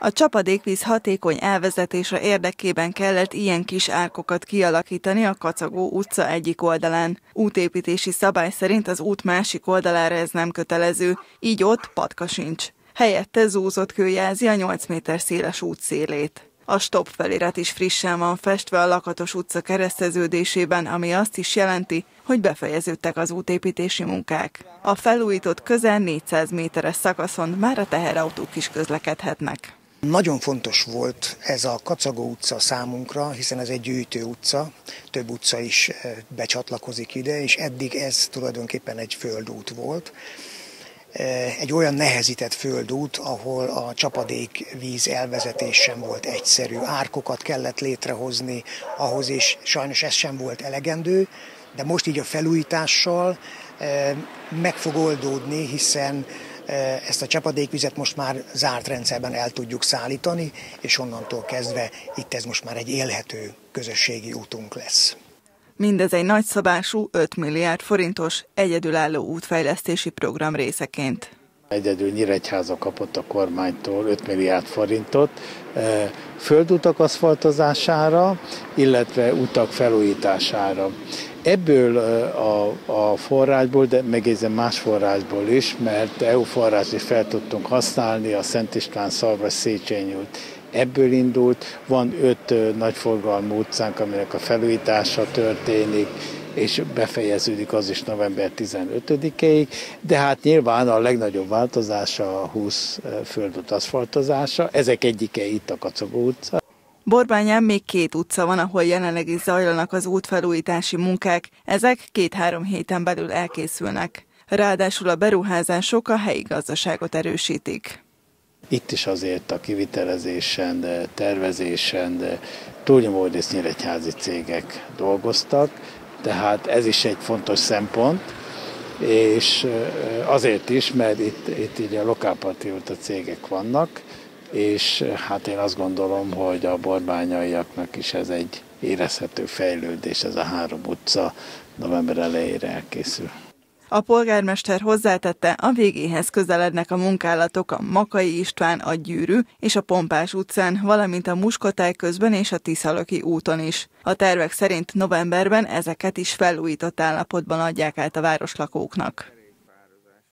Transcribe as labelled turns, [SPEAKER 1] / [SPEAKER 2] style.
[SPEAKER 1] A csapadékvíz hatékony elvezetése érdekében kellett ilyen kis árkokat kialakítani a Kacagó utca egyik oldalán. Útépítési szabály szerint az út másik oldalára ez nem kötelező, így ott patka sincs. Helyette zúzott kő jelzi a 8 méter széles út szélét. A stop felirat is frissen van festve a Lakatos utca kereszteződésében, ami azt is jelenti, hogy befejeződtek az útépítési munkák. A felújított közel 400 méteres szakaszon már a teherautók is közlekedhetnek.
[SPEAKER 2] Nagyon fontos volt ez a Kacagó utca számunkra, hiszen ez egy gyűjtő utca, több utca is becsatlakozik ide, és eddig ez tulajdonképpen egy földút volt. Egy olyan nehezített földút, ahol a csapadékvíz elvezetés sem volt egyszerű, árkokat kellett létrehozni ahhoz, és sajnos ez sem volt elegendő, de most így a felújítással meg fog oldódni, hiszen ezt a csapadékvizet most már zárt rendszerben el tudjuk szállítani, és onnantól kezdve itt ez most már egy élhető közösségi útunk lesz.
[SPEAKER 1] Mindez egy nagyszabású 5 milliárd forintos egyedülálló útfejlesztési program részeként.
[SPEAKER 3] Egyedül Nyíregyháza kapott a kormánytól 5 milliárd forintot földutak aszfaltozására, illetve utak felújítására. Ebből a forrásból, de megjegyzem más forrásból is, mert EU forrás is fel tudtunk használni, a Szent István, Szarvas, Széchenyi út ebből indult. Van 5 nagyforgalmú utcánk, aminek a felújítása történik, és befejeződik az is november 15-ig, de hát nyilván a legnagyobb változása a 20 földút aszfaltozása, ezek egyike itt a Kacagó utca.
[SPEAKER 1] Borbányán még 2 utca van, ahol jelenleg is zajlanak az útfelújítási munkák, ezek 2-3 héten belül elkészülnek. Ráadásul a beruházások a helyi gazdaságot erősítik.
[SPEAKER 3] Itt is azért a kivitelezésen, tervezésen túlnyomó részt nyíregyházi cégek dolgoztak, tehát ez is egy fontos szempont, és azért is, mert itt így a lokálpatrióta cégek vannak, és hát én azt gondolom, hogy a borbányaiaknak is ez egy érezhető fejlődés, ez a 3 utca november elejére elkészül.
[SPEAKER 1] A polgármester hozzátette, a végéhez közelednek a munkálatok a Makai István, a Gyűrű és a Pompás utcán, valamint a Muskotáj közben és a Tiszalöki úton is. A tervek szerint novemberben ezeket is felújított állapotban adják át a városlakóknak.